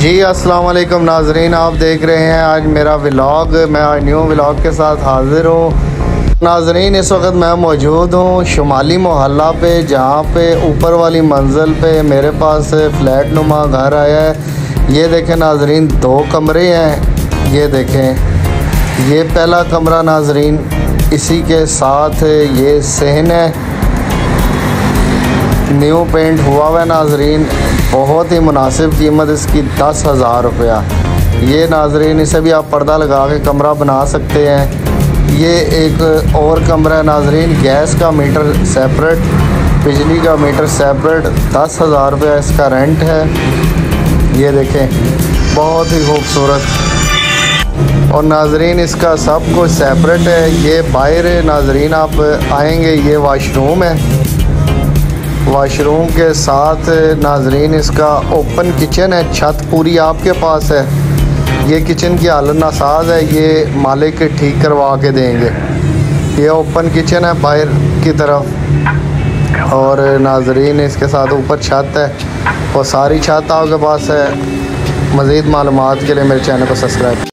जी अस्सलाम वालेकुम नाजरीन, आप देख रहे हैं आज मेरा व्लॉग। मैं आज न्यू व्लॉग के साथ हाज़िर हूँ। नाजरीन, इस वक्त मैं मौजूद हूँ शुमाली मोहल्ला पे, जहाँ पे ऊपर वाली मंजिल पे मेरे पास फ्लैट नुमा घर आया है। ये देखें नाजरीन, 2 कमरे हैं। ये देखें, ये पहला कमरा नाजरीन, इसी के साथ ये सहन है, न्यू पेंट हुआ हुआ है नाजरीन। बहुत ही मुनासिब कीमत इसकी 10,000 रुपया। ये नाजरीन, इसे भी आप पर्दा लगा के कमरा बना सकते हैं। ये एक और कमरा है नाजरीन, गैस का मीटर सेपरेट, बिजली का मीटर सेपरेट, 10,000 रुपया इसका रेंट है। ये देखें, बहुत ही खूबसूरत। और नाजरीन, इसका सब कुछ सेपरेट है। ये बाहर नाजरीन आप आएंगे, ये वाशरूम है। वाशरूम के साथ नाजरीन इसका ओपन किचन है, छत पूरी आपके पास है। ये किचन की हालत नासाज है, ये मालिक ठीक करवा के देंगे। ये ओपन किचन है बाहर की तरफ, और नाजरीन इसके साथ ऊपर छत है, और सारी छत आपके पास है। मज़ीद मालूमात के लिए मेरे चैनल को सब्सक्राइब